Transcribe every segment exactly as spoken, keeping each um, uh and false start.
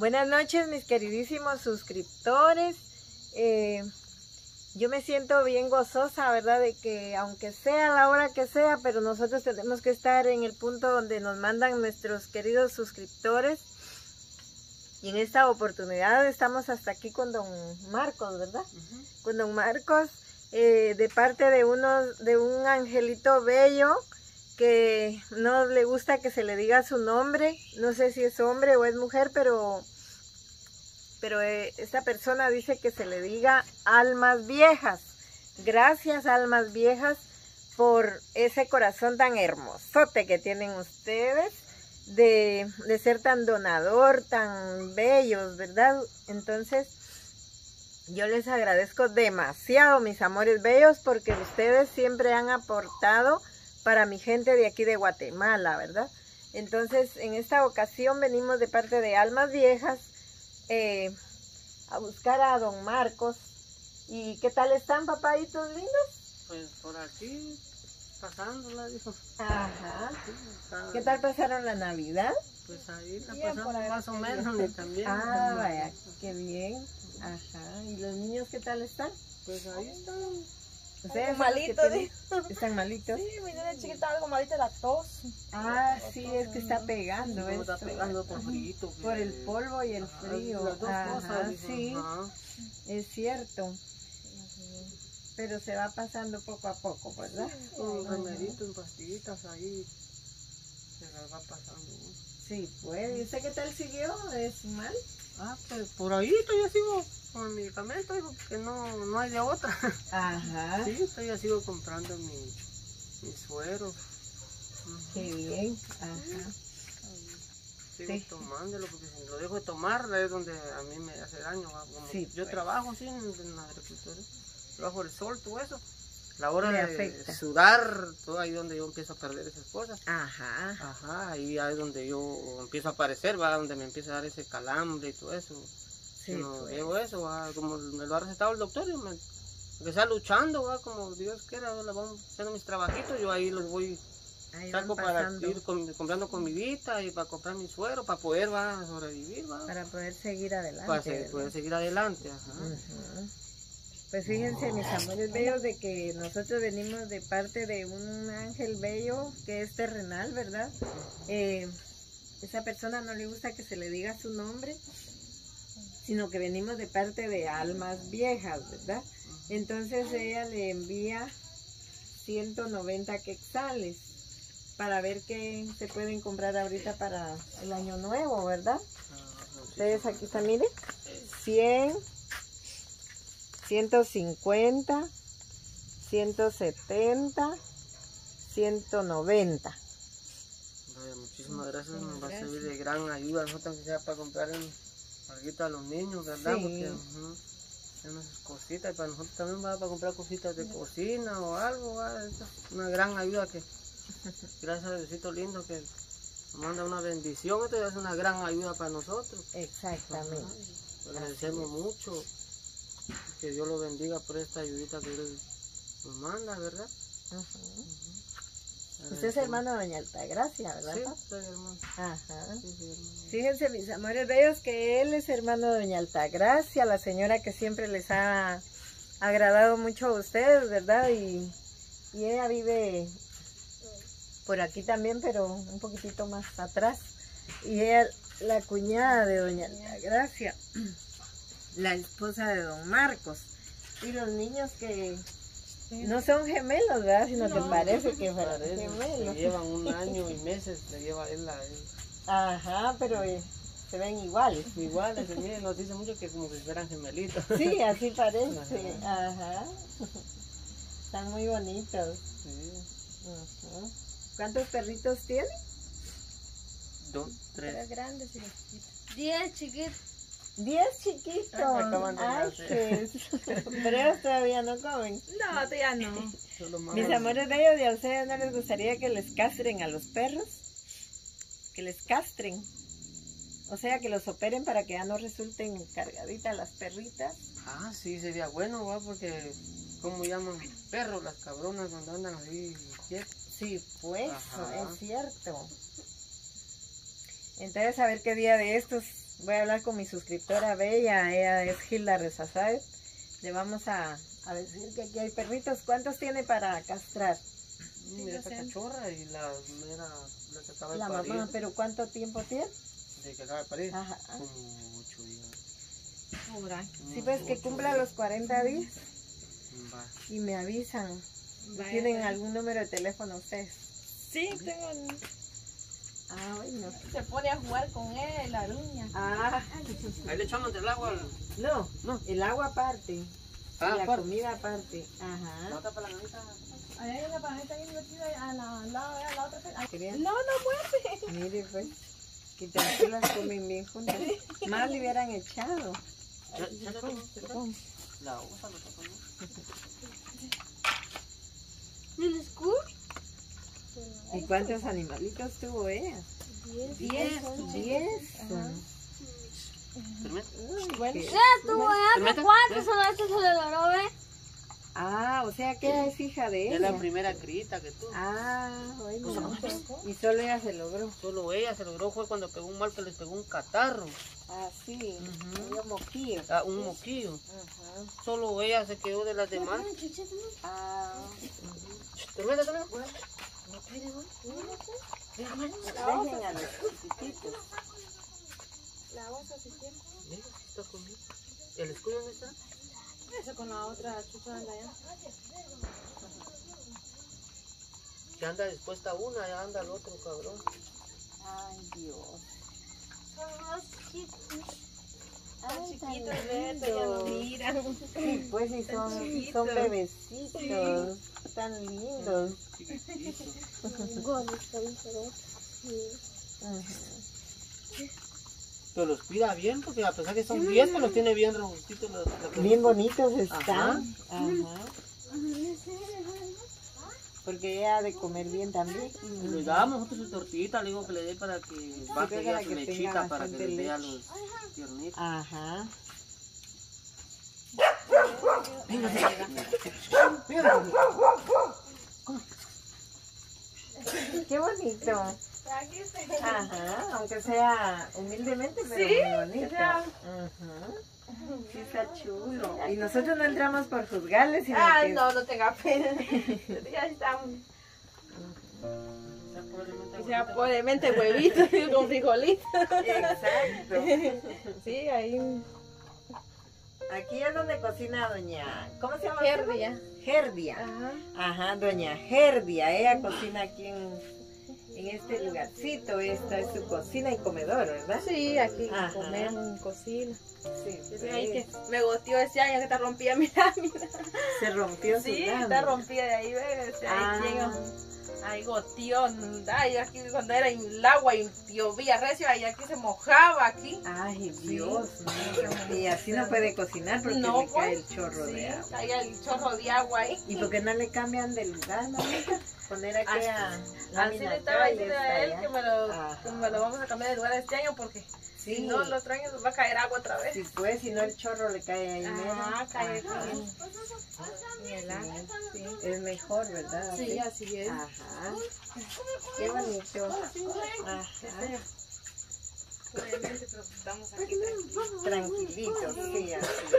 Buenas noches, mis queridísimos suscriptores. Eh, yo me siento bien gozosa, ¿verdad? De que aunque sea la hora que sea, pero nosotros tenemos que estar en el punto donde nos mandan nuestros queridos suscriptores. Y en esta oportunidad estamos hasta aquí con don Marcos, ¿verdad? Uh-huh. Con don Marcos, eh, de parte de, uno, de un angelito bello que no le gusta que se le diga su nombre. No sé si es hombre o es mujer, pero, pero eh, esta persona dice que se le diga almas viejas. Gracias, almas viejas, por ese corazón tan hermosote que tienen ustedes. De, de ser tan donador, tan bellos, ¿verdad? Entonces, yo les agradezco demasiado, mis amores bellos, porque ustedes siempre han aportado para mi gente de aquí de Guatemala, ¿verdad? Entonces, en esta ocasión venimos de parte de Almas Viejas eh, a buscar a don Marcos. ¿Y qué tal están, papaditos lindos? Pues por aquí... pasándola, dijo. Ajá. Sí, está... ¿Qué tal pasaron la Navidad? Pues ahí la bien, pasamos ahí más o menos, ni también. Ah, vaya, qué bien. Ajá. ¿Y los niños qué tal están? Pues ahí están. ¿Ustedes malitos? ¿Están malitos? Sí, mi niña chiquita algo malita la tos. Ah, sí, es que está pegando. Sí, está pegando por frío. Por el polvo y el frío. Las dos Ajá, cosas, sí, ajá. Es cierto. Pero se va pasando poco a poco, ¿verdad? Sí, con remeditos, en pastillitas ahí se las va pasando. Sí, pues. ¿Y usted qué tal siguió de su mal? Ah, pues por ahí todavía sigo con el medicamento, digo, que no, no hay de otra. Ajá. Sí, todavía sigo comprando mi, mi suero. Qué bien. Ajá. Sigo sí. tomándolo, porque si lo dejo de tomar es donde a mí me hace daño. Como sí, yo pues. trabajo así en, en la agricultura. Bajo el sol, todo eso, la hora de afecta. Sudar, todo ahí donde yo empiezo a perder esas cosas. Ajá. Ajá, ahí es donde yo empiezo a aparecer, va, donde me empieza a dar ese calambre y todo eso. Sí, no pues. Veo eso, va, como me lo ha recetado el doctor, yo me empecé luchando, va, como Dios quiera, la vamos haciendo mis trabajitos, yo ahí los voy, ahí saco para ir com comprando comidita y para comprar mi suero, para poder, va, sobrevivir, va. Para poder seguir adelante. Para se, poder seguir adelante, ajá. Uh-huh. Pues fíjense, mis amores bellos, de que nosotros venimos de parte de un ángel bello que es terrenal, ¿verdad? Eh, esa persona no le gusta que se le diga su nombre, sino que venimos de parte de almas viejas, ¿verdad? Entonces ella le envía ciento noventa quetzales para ver qué se pueden comprar ahorita para el año nuevo, ¿verdad? Ustedes aquí están, miren, cien... ciento cincuenta, ciento setenta, ciento noventa. Vaya, muchísimas gracias, nos va a servir de gran ayuda, nosotros que sea para comprar algo a los niños, ¿verdad? Sí. Porque uh, hay unas cositas, y para nosotros también va para comprar cositas de cocina o algo, ¿va? Es una gran ayuda que, gracias a Diosito lindo que nos manda una bendición, esto es una gran ayuda para nosotros. Exactamente. Uh, agradecemos mucho. Que Dios lo bendiga por esta ayudita que Él nos manda, ¿verdad? Uh-huh. Uh-huh. Usted es hermano de doña Altagracia, ¿verdad? Sí, soy hermano. Ajá. Sí, sí, hermano. Fíjense, mis amores bellos, que él es hermano de doña Altagracia, la señora que siempre les ha agradado mucho a ustedes, ¿verdad? Y, y ella vive por aquí también, pero un poquitito más atrás. Y ella, la cuñada de doña Altagracia, la esposa de don Marcos, y los niños que no son gemelos, ¿verdad? Sino no, que parece que fueran gemelos. Se llevan un año y meses, le lleva él a él. Ajá, pero eh, se ven iguales. Iguales, miren, nos dice mucho que como si fueran gemelitos. Sí, así parece. Ajá. Ajá. Están muy bonitos. Sí. Uh-huh. ¿Cuántos perritos tiene? Dos, tres. Tres grandes y chiquitos. Diez chiquitos. Diez chiquitos. Ay, que pero ellos todavía no comen. No, todavía no. Mis amores bellos, ¿y a ustedes no les gustaría que les castren a los perros? Que les castren. O sea, que los operen para que ya no resulten cargaditas las perritas. Ah, sí, sería bueno, va, porque ¿cómo llaman perros las cabronas cuando andan así quietos? Sí, pues, ajá, es cierto. Entonces, a ver qué día de estos voy a hablar con mi suscriptora Bella, ella es Gilda Rezazáez. Le vamos a, a decir que aquí hay perritos. ¿Cuántos tiene para castrar? Mira esta cachorra y la mera, la que acaba de La parir. mamá, ¿pero cuánto tiempo tiene? De que acaba de parir. Ajá. Como ocho días. Por ahí. Sí, pues que cumpla los cuarenta días Va. y me avisan. Vaya, ¿Tienen vaya. algún número de teléfono ustedes? Sí, tengo. un- Ah, bueno. Se pone a jugar con él, la uña. Ah, Ahí le echamos del agua. al- no, No. el agua aparte. Ah, y la aparte. comida aparte. Ajá. La otra palanganita. Ahí hay una pajarita ahí metida a la, al lado, a la otra. Ay, Querían- no, no muerde. Mire pues, que tranquilas comen bien juntas. Más le hubieran echado. Ya- ya le pongo. La usa, lo tocó, ¿no? ¿Y cuántos animalitos tuvo ella? Diez. Diez. Diez. Permite. Uy, Bueno. qué- Permite. ¿Cuántos son estos se lo logró, ve? Ah, o sea que ella es hija de Es la ella. primera criita que tuvo. Ah, bueno. Pues, Y solo ella se logró. Solo ella se logró fue cuando pegó un mal que les pegó un catarro. Ah, sí. Ujú. Un moquillo. Ah, un moquillo. Ajá. Solo ella se quedó de las demás. Ah, Termina, termina. dejen a los chiquititos. La osa si tiene. Mira, sí está conmigo. ¿El escudo dónde está? Eso con la otra chucha anda allá. Ya anda dispuesta una, ya anda el otro cabrón. Ay, Dios. Están chiquitos, tan Beto, ya no lindos. miran. Sí, pues sí, son, son chiquitos. bebecitos. Tan lindos. Chiquitito. Ujú. Pero los cuida bien porque a pesar que son diez, pues los tiene bien robustitos. Los, los- Bien bonitos Ajá. están. Ajá. Porque ella ha de comer bien también. Le dábamos nosotros su tortillita, le digo que le dé para que baje para ella que su tenga lechita, para que bastante le dé a leche. los tiernitos. Ajá. Qué bonito. Aquí está. Ajá, aunque sea humildemente, pero Sí, muy bonito. o sea- Ajá. Sí, está chulo. Y nosotros no entramos por juzgarles, sino Ah, que... no, no tenga pena. Ya están. Ya probablemente O sea, ahorita- pobremente huevitos con frijolitos. Exacto. Sí, ahí. Aquí es donde cocina doña... ¿Cómo se llama? Gerdia. Gerdia. Ajá. Ajá, doña Gerdia. Ella cocina aquí en, en este lugarcito. Esta es su cocina y comedor, ¿verdad? Sí, aquí Ajá. comemos, cocina. Sí, Sí, pues, ahí que me goteó ese año que está rompida mi lámina. se rompió su Sí, lámina. está rompida de ahí, ves. Ahí Ah. llega. Ahí goteó. Ay, aquí cuando era en el agua y llovía recio, ahí aquí se mojaba aquí. Ay, Dios mío. Y así no puede cocinar porque No, le cae pues, el chorro sí, de agua. caía el chorro de agua ahí. ¿Y por qué no le cambian de lugar, mamita? Poner aquí a Así lámina le estaba acá y diciendo esta a él allá. que me, lo, Ajá. que me lo vamos a cambiar de lugar este año porque Sí. si no, los otro año nos va a caer agua otra vez. Si pues, si no el chorro le cae ahí mero. Ah, cae Ajá. aquí en el agua. Sí. Es mejor, ¿verdad? Sí, así es. Ajá. Qué bonito. Ajá. Obviamente, pero estamos aquí tranquilos. Tranquilitos, sí, así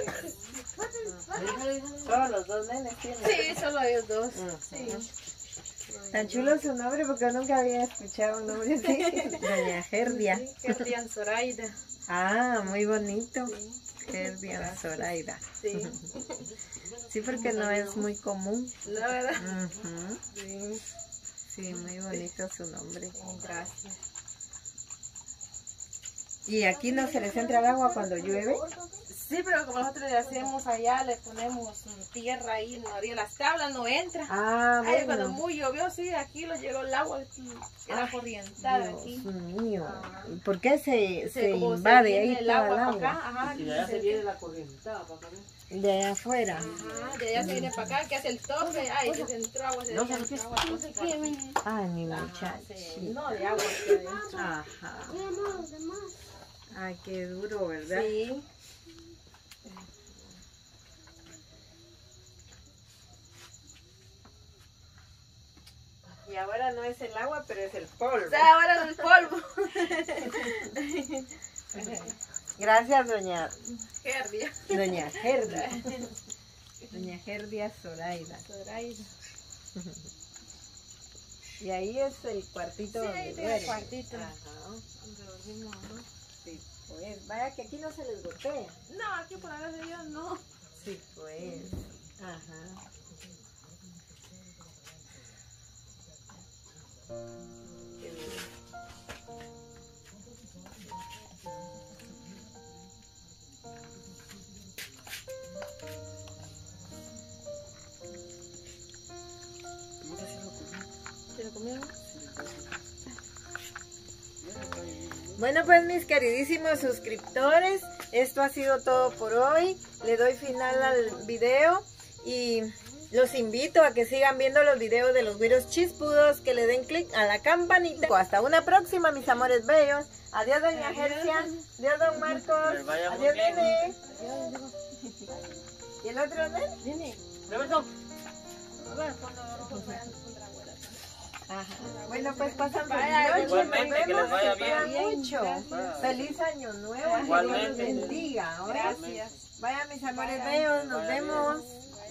es. Todos los dos nenes tienen. Sí, solo ellos dos. Ujú. Sí. Tan chulo su nombre porque yo nunca había escuchado un nombre así. Doña Gerdia. Sí, que rían Zoraida. Ah, muy bonito. Gerdia Zoraida. Sí. Sí, porque no es muy común. La verdad. Ujú. Sí. Sí, muy bonito su nombre. Gracias. ¿Y aquí no se les entra el agua cuando llueve? Sí, pero como nosotros le hacemos allá, le ponemos mm, tierra ahí en la orilla de las tablas, no entra. Ah, Ay, cuando bueno. muy llovió, sí, aquí lo llegó el agua, aquí, era corrientada Dios aquí. mío. Ah. ¿Y por qué se, Se- se como se invade viene ahí el toda agua el para agua? acá, ajá, Y de allá se viene la corrientada para acá. De allá afuera. ajá, de allá se viene para acá, que hace el tope, ay, se entró agua, se No, entró ¿sabes qué? agua, entonces, por aquí. Ay, mi Ajá, muchacha. se llenó de agua aquí adentro. Ajá. Ay, qué duro, ¿verdad? Sí. Y ahora no es el agua, pero es el polvo. O sea, ahora el polvo. Gracias, doña Gerdia. Doña Gerdia. Doña Gerdia Zoraida. Zoraida. Y ahí es el cuartito Sí, donde ahí tiene el duermen. cuartito. Ajá. Donde dormimos, ¿no? Sí, pues. Vaya que aquí no se les gotea. No, aquí por la de Dios no. Sí, pues. Ajá. Qué bien. ¿Se lo comieron? Bueno, pues mis queridísimos suscriptores, esto ha sido todo por hoy. Le doy final al video y los invito a que sigan viendo los videos de los güiros chispudos, que le den clic a la campanita. Hasta una próxima, mis amores bellos. Adiós, doña Gercia. Adiós, don Marcos. Les vaya muy Adiós, bien. nene. ¿Y el otro nene? Nene. Roberto. Bueno, cuando rojo fue contra la abuela. Ajá. Bueno, pues pasan Vaya, feliz noche. Nos igualmente, que les vemos, vaya que cuidan bien. mucho. Gracias. Feliz año nuevo. Que Dios los Igualmente. bendiga. ¿Ahora? Gracias. Vaya, mis amores Vaya. bellos. Nos Vaya bien. vemos.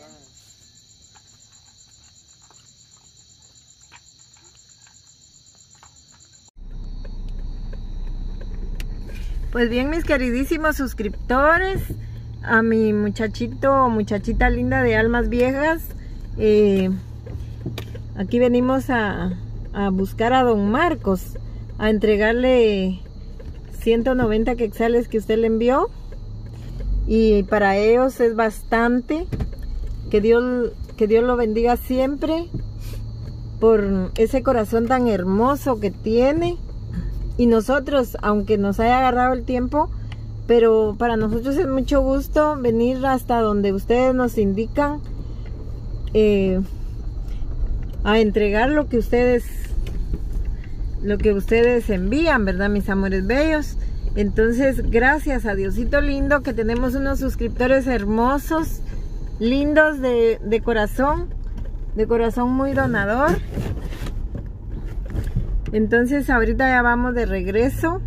Pues bien, mis queridísimos suscriptores, a mi muchachito o muchachita linda de almas viejas, eh, aquí venimos a, a buscar a don Marcos, a entregarle ciento noventa quetzales que usted le envió, y para ellos es bastante. Que Dios, que Dios lo bendiga siempre por ese corazón tan hermoso que tiene. Y nosotros, aunque nos haya agarrado el tiempo, pero para nosotros es mucho gusto venir hasta donde ustedes nos indican, eh, a entregar lo que ustedes lo que ustedes envían, ¿verdad, mis amores bellos? Entonces, gracias a Diosito lindo que tenemos unos suscriptores hermosos, lindos de, de corazón, de corazón muy donador. Entonces ahorita ya vamos de regreso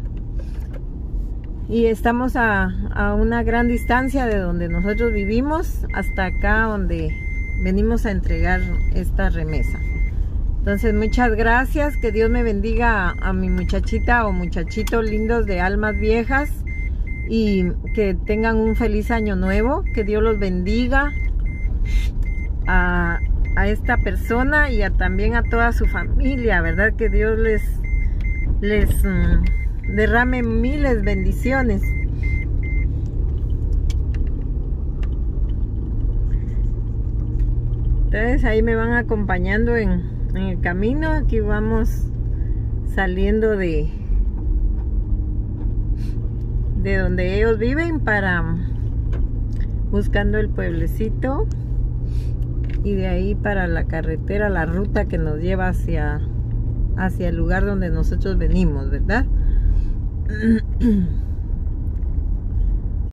y estamos a, a una gran distancia de donde nosotros vivimos hasta acá donde venimos a entregar esta remesa. Entonces muchas gracias, que Dios me bendiga a, a mi muchachita o muchachito lindos de almas viejas y que tengan un feliz año nuevo, que Dios los bendiga a a esta persona y a, también a toda su familia, ¿verdad? Que Dios les, les um, derrame miles bendiciones. Entonces ahí me van acompañando en, en el camino. Aquí vamos saliendo de, de donde ellos viven para buscando el pueblecito. Y de ahí para la carretera, la ruta que nos lleva hacia, hacia el lugar donde nosotros venimos, ¿verdad?